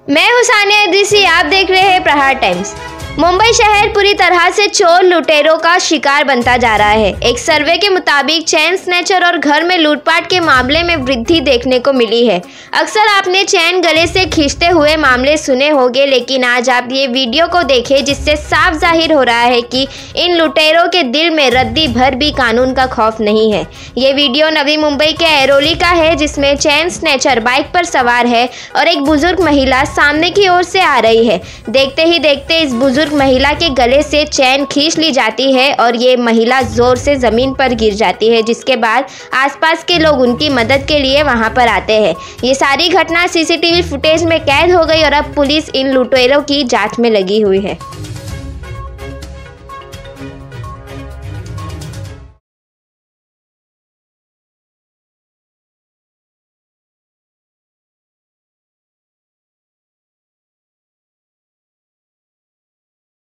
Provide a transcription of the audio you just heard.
मैं हूं सानिया इद्रिसी, आप देख रहे हैं प्रहार टाइम्स। मुंबई शहर पूरी तरह से चोर लुटेरों का शिकार बनता जा रहा है। एक सर्वे के मुताबिक चेन स्नैचर और घर में लूटपाट के मामले में वृद्धि देखने को मिली है। अक्सर आपने चैन गले से खींचते हुए मामले सुने होंगे, लेकिन आज आप ये वीडियो को देखें जिससे साफ जाहिर हो रहा है कि इन लुटेरों के दिल में रद्दी भर भी कानून का खौफ नहीं है। ये वीडियो नवी मुंबई के ऐरोली का है, जिसमें चैन स्नैचर बाइक पर सवार है और एक बुजुर्ग महिला सामने की ओर से आ रही है। देखते ही देखते इस बुजुर्ग महिला के गले से चैन खींच ली जाती है और ये महिला जोर से जमीन पर गिर जाती है, जिसके बाद आसपास के लोग उनकी मदद के लिए वहां पर आते हैं। ये सारी घटना सीसीटीवी फुटेज में कैद हो गई और अब पुलिस इन लुटेरों की जांच में लगी हुई है।